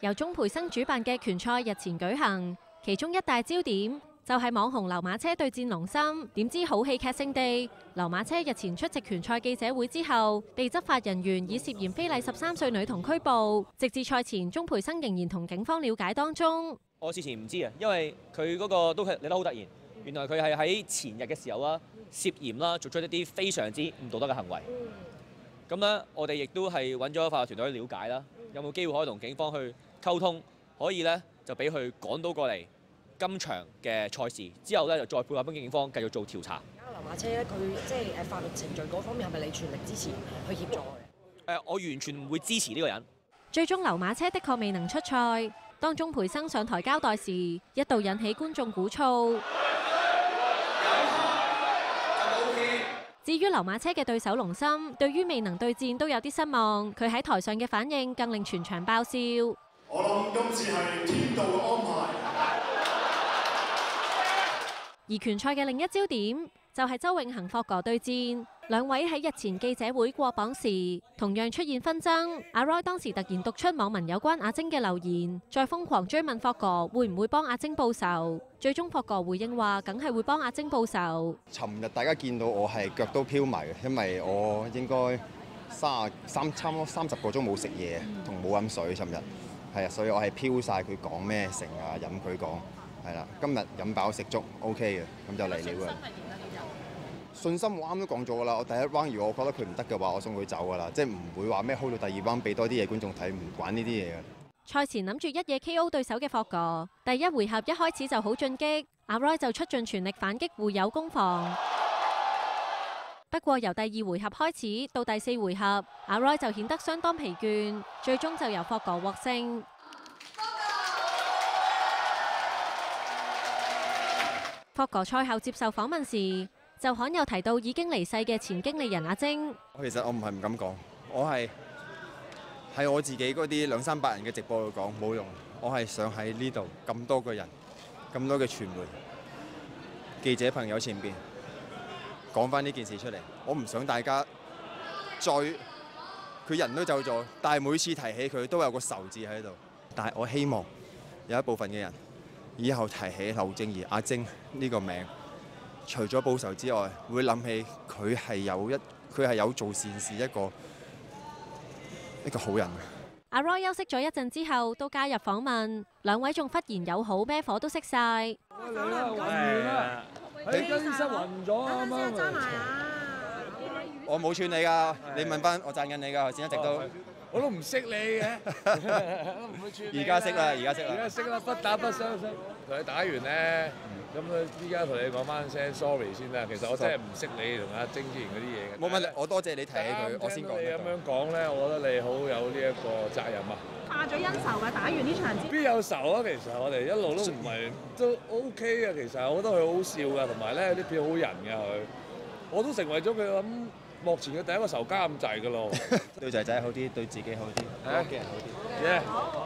由鍾培生主辦嘅拳賽日前舉行，其中一大焦點就係網紅劉馬車對戰龍森。點知好戲劇性地，劉馬車日前出席拳賽記者會之後，被執法人員以涉嫌非禮13歲女童拘捕。直至賽前，鍾培生仍然同警方了解當中。 我事前唔知啊，因為佢嗰個都係嚟得好突然。原來佢係喺前日嘅時候啦，涉嫌啦做出一啲非常之唔道德嘅行為。咁咧，我哋亦都係揾咗法律團隊去了解啦，有冇機會可以同警方去溝通，可以咧就俾佢趕到過嚟今場嘅賽事，之後咧就再配合翻警方繼續做調查。 劉馬車咧，佢即係法律程序嗰方面係咪你全力支持去協助佢？ 我完全唔會支持呢個人。 最終劉馬車的確未能出賽，當鍾培生上台交代時，一度引起觀眾鼓噪。至於劉馬車嘅對手龍森，對於未能對戰都有啲失望，佢喺台上嘅反應更令全場爆笑。 我諗今次係天道嘅安排。 而拳賽嘅另一焦點就係周永恒霍哥對戰，兩位喺日前記者會過磅時，同樣出現紛爭。阿 Roy 當時突然讀出網民有關阿晶嘅留言，再瘋狂追問霍哥會唔會幫阿晶報仇。最終霍哥回應話，梗係會幫阿晶報仇。 尋日大家見到我係腳都飄埋嘅，因為我應該差唔多30個鐘冇食嘢同冇飲水。尋日係啊，所以我係飄晒佢講咩成啊，飲佢講係啦。今日飲飽食足 OK 嘅，咁就嚟了啦。信心我啱都講咗㗎啦，我第一 round 如果我覺得佢唔得嘅話，我送佢走㗎啦，即係唔會話咩 hold 到第二 round 俾多啲嘢觀眾睇，唔管呢啲嘢嘅。 賽前諗住一夜 KO 對手嘅霍哥，第一回合一開始就好進擊，阿 Roy 就出盡全力反擊會友攻防。不過由第二回合開始到第4回合，阿 Roy 就顯得相當疲倦，最終就由霍哥獲勝。霍哥賽後接受訪問時，就罕有提到已經離世嘅前經理人阿晶。 其實我唔係唔敢講，我係喺我自己嗰啲200-300人嘅直播度講冇用，我係想喺呢度咁多個人、咁多嘅傳媒、記者朋友前邊講翻呢件事出嚟。我唔想大家再佢人都走咗，但係每次提起佢都有個仇字喺度。但係我希望有一部分嘅人以後提起劉正儀阿晶呢個名，除咗報仇之外，會諗起佢係有做善事一個好人。 阿 Roy 休息咗一陣之後，都加入訪問，兩位仲忽然友好，咩火都熄晒。 嚟啦，暈完啦，喺更衣室暈咗啊嘛！ 我冇串你㗎，你問翻我讚緊你㗎，頭先一直都。 我都唔識你嘅，都唔會串你。 而家識啦，而家識啦， 不打不相識。同你打完咧，咁依家同你講翻聲 sorry 先啦。其實我真係唔識你同阿晶之前嗰啲嘢嘅。 冇問題，我多謝你提起佢，我先講。 你咁樣講咧，我覺得你好有呢一個責任啊。 化咗恩仇嘅，打完呢場之後。 邊有仇啊？其實我哋一路都唔係都 OK 嘅。其實我覺得佢好笑㗎，同埋咧啲片好人㗎佢。我都成為咗佢咁目前嘅第一個仇家咁滯㗎咯。 對仔仔好啲，對自己好啲，對屋企人好啲。